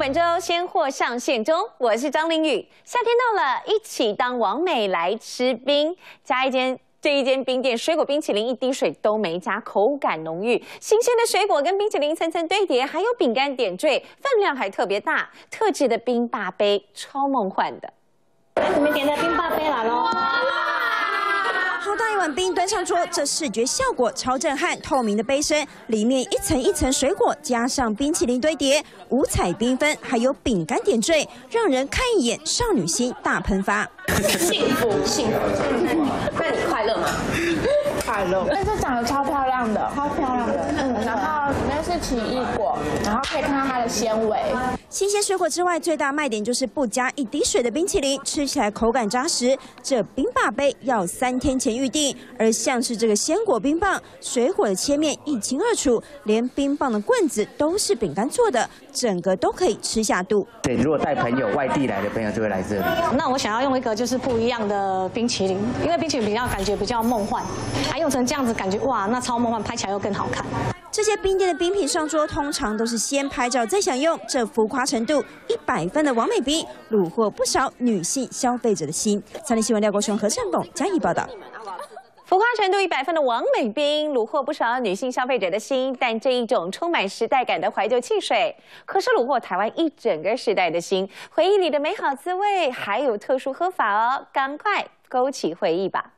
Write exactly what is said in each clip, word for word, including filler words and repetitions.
晚舟鲜货上线中，我是张凌宇。夏天到了，一起当网美来吃冰，加一间。 这一间冰店水果冰淇淋一滴水都没加，口感浓郁，新鲜的水果跟冰淇淋层层堆叠，还有饼干点缀，分量还特别大，特制的冰霸杯超梦幻的。 你们点的冰霸杯来喽！ 好大一碗冰端上桌，这视觉效果超震撼！透明的杯身里面一层一层水果，加上冰淇淋堆叠，五彩缤纷，还有饼干点缀，让人看一眼少女心大喷发。 幸福，幸福。那你快乐吗？快乐。但是长得超漂亮的，超漂亮的。嗯，然后里面是奇异果，然后可以看到它的纤维。 新鲜水果之外，最大卖点就是不加一滴水的冰淇淋，吃起来口感扎实。这冰霸杯要三天前预定，而像是这个鲜果冰棒，水果的切面一清二楚，连冰棒的棍子都是饼干做的，整个都可以吃下肚。 对，如果带朋友、外地来的朋友就会来这里。 那我想要用一个就是不一样的冰淇淋，因为冰淇淋比较感觉比较梦幻，啊，用成这样子感觉哇，那超梦幻，拍起来又更好看。 这些冰店的冰品上桌，通常都是先拍照再享用，这浮夸程度一百分的完美冰，虏获不少女性消费者的心。三立新闻廖国雄、何胜凤加以报道。 浮夸程度一百分的王美冰，虏获不少女性消费者的心。但这一种充满时代感的怀旧汽水，可是虏获台湾一整个时代的心。回忆里的美好滋味，还有特殊喝法哦，赶快勾起回忆吧。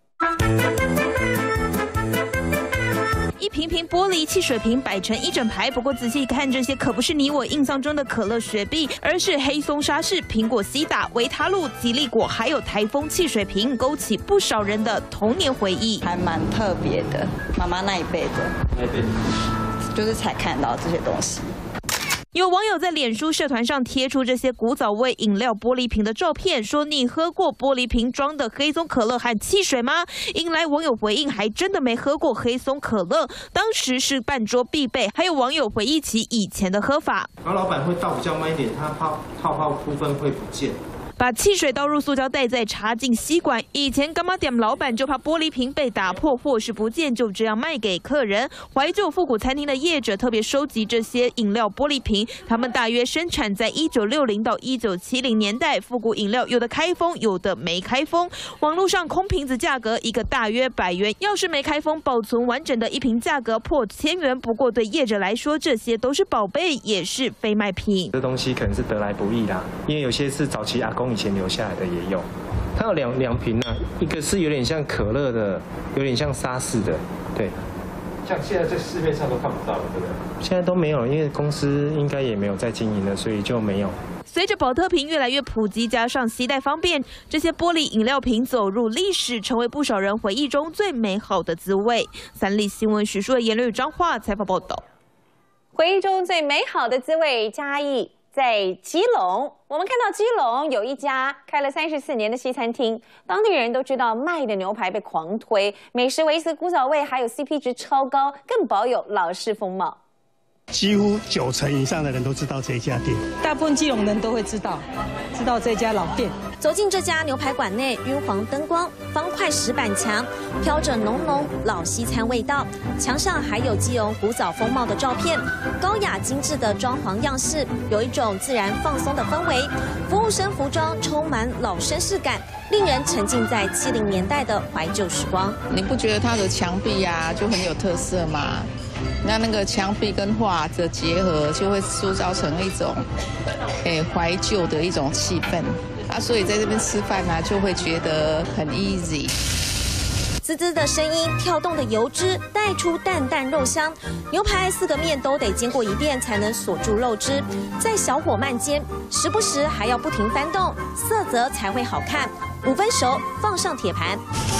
一瓶瓶玻璃汽水瓶摆成一整排，不过仔细看，这些可不是你我印象中的可乐、雪碧，而是黑松沙士、苹果西打、维他露、吉利果，还有台风汽水瓶，勾起不少人的童年回忆。 还蛮特别的，妈妈那一辈的，那一辈就是才看到这些东西。 有网友在脸书社团上贴出这些古早味饮料玻璃瓶的照片，说你喝过玻璃瓶装的黑松可乐和汽水吗？引来网友回应，还真的没喝过黑松可乐，当时是办桌必备。还有网友回忆起以前的喝法， 然后老板会倒比较慢一点，它泡泡泡部分会不见。 把汽水倒入塑胶袋，再插进吸管。以前干妈店老板就怕玻璃瓶被打破或是不见，就这样卖给客人。怀旧复古餐厅的业者特别收集这些饮料玻璃瓶，他们大约生产在一九六零到一九七零年代。复古饮料有的开封，有的没开封。网络上空瓶子价格一个大约百元，要是没开封，保存完整的一瓶价格破千元。不过对业者来说，这些都是宝贝，也是非卖品。 这东西可能是得来不易啦，因为有些是早期阿公 以前留下来的也有，它有两两瓶啊，一个是有点像可乐的，有点像沙士的，对。像现在在市面上都看不到了，对不对？现在都没有，因为公司应该也没有在经营了，所以就没有。 随着保特瓶越来越普及，加上携带方便，这些玻璃饮料瓶走入历史，成为不少人回忆中最美好的滋味。三立新闻许淑的言论与彰化采访报道。 回忆中最美好的滋味，嘉义。 在基隆，我们看到基隆有一家开了三十四年的西餐厅，当地人都知道卖的牛排被狂推，美食维持古早味，还有 C P 值超高，更保有老式风貌。 几乎九成以上的人都知道这一家店， 大部分基隆人都会知道，知道这家老店。 走进这家牛排馆内，晕黄灯光，方块石板墙，飘着浓浓老西餐味道。墙上还有基隆古早风貌的照片，高雅精致的装潢样式，有一种自然放松的氛围。服务生服装充满老绅士感，令人沉浸在七零年代的怀旧时光。 你不觉得它的墙壁啊就很有特色吗？ 那那个墙壁跟画的结合，就会塑造成一种，诶怀旧的一种气氛啊，所以在这边吃饭呢、啊，就会觉得很 easy。 滋滋的声音，跳动的油脂带出淡淡肉香。牛排四个面都得煎过一遍才能锁住肉汁，在小火慢煎，时不时还要不停翻动，色泽才会好看。五分熟，放上铁盘。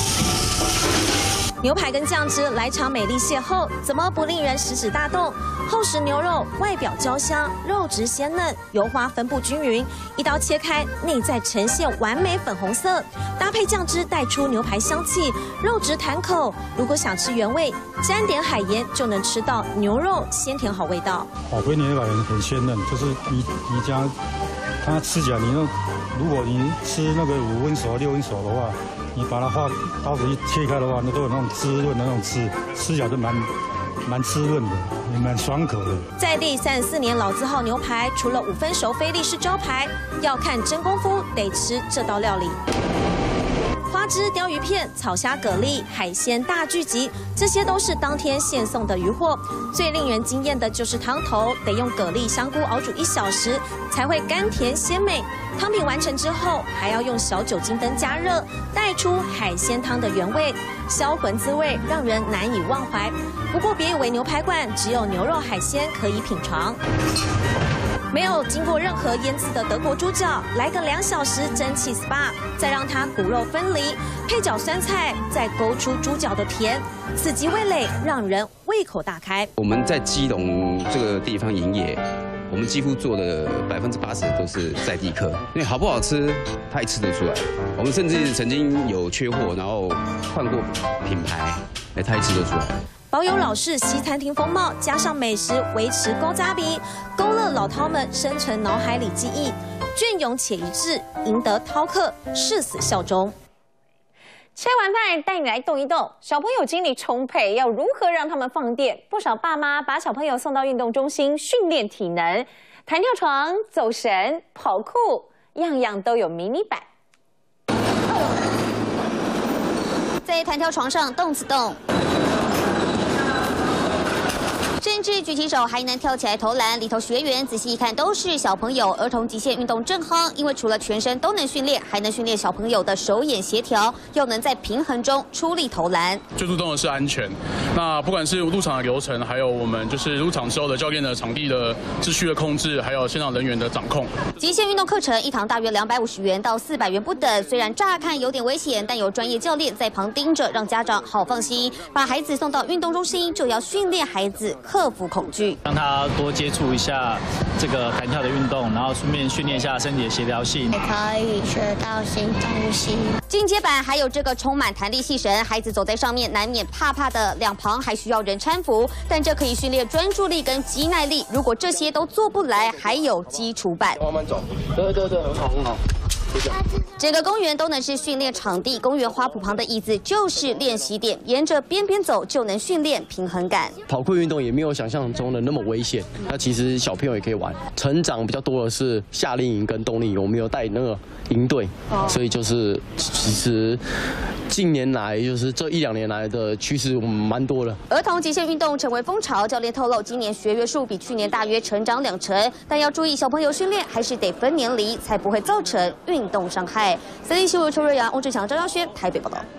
牛排跟酱汁来场美丽邂逅，怎么不令人食指大动？厚实牛肉外表焦香，肉质鲜嫩，油花分布均匀，一刀切开，内在呈现完美粉红色，搭配酱汁带出牛排香气，肉质弹口。如果想吃原味，沾点海盐就能吃到牛肉鲜甜好味道。 宝贝牛排很鲜嫩，就是你你家它吃起来，你那如果你吃那个五分熟、六分熟的话。 你把它画刀子一切开的话，那都有那种滋润的那种汁，吃起来都蛮蛮滋润的，也蛮爽口的。 在地三十四年老字号牛排，除了五分熟菲力士招牌，要看真功夫，得吃这道料理。花枝鲷鱼片、草虾、蛤蜊、海鲜大聚集，这些都是当天现送的鱼货。最令人惊艳的就是汤头，得用蛤蜊、香菇熬煮一小时，才会甘甜鲜美。汤品完成之后，还要用小酒精灯加热，带出海鲜汤的原味，销魂滋味，让人难以忘怀。不过别以为牛排馆只有牛肉海鲜可以品尝。没有经过任何腌制的德国猪脚，来个两小时蒸汽 S P A， 再让它骨肉分离，配角酸菜，再勾出猪脚的甜，刺激味蕾，让人胃口大开。 我们在基隆这个地方营业，我们几乎做的百分之八十都是在地客，因为好不好吃，他也吃得出来。我们甚至曾经有缺货，然后换过品牌，哎，他也吃得出来。 保有老式西餐厅风貌，加上美食维持高扎比，勾勒老饕们生存脑海里记忆，隽永且一致，赢得饕客誓死效忠。 吃完饭带你来动一动，小朋友精力充沛，要如何让他们放电？不少爸妈把小朋友送到运动中心训练体能，弹跳床、走绳、跑酷，样样都有迷你版。 在弹跳床上动次动。甚至举起手还能跳起来投篮，里头学员仔细一看都是小朋友。儿童极限运动正夯，因为除了全身都能训练，还能训练小朋友的手眼协调，又能在平衡中出力投篮。 最注重的是安全。那不管是入场的流程，还有我们就是入场之后的教练的场地的秩序的控制，还有现场人员的掌控。 极限运动课程一堂大约两百五十元到四百元不等，虽然乍看有点危险，但有专业教练在旁盯着，让家长好放心。把孩子送到运动中心，就要训练孩子克服恐惧， 让他多接触一下这个弹跳的运动，然后顺便训练一下身体的协调性， 也可以学到新东西。进阶版还有这个充满弹力细绳，孩子走在上面难免怕怕的，两旁还需要人搀扶，但这可以训练专注力跟肌耐力。如果这些都做不来，还有基础版。 慢慢走，对对对，很好很好。 整个公园都能是训练场地，公园花圃旁的椅子就是练习点，沿着边边走就能训练平衡感。 跑酷运动也没有想象中的那么危险，那其实小朋友也可以玩。成长比较多的是夏令营跟冬令营，我们有带那个营队，所以就是其实近年来就是这一两年来的趋势，我们蛮多了。 儿童极限运动成为风潮，教练透露，今年学员数比去年大约成长两成，但要注意小朋友训练还是得分年龄，才不会造成运动伤害。三立新闻邱瑞阳、翁志强、张耀轩台北报道。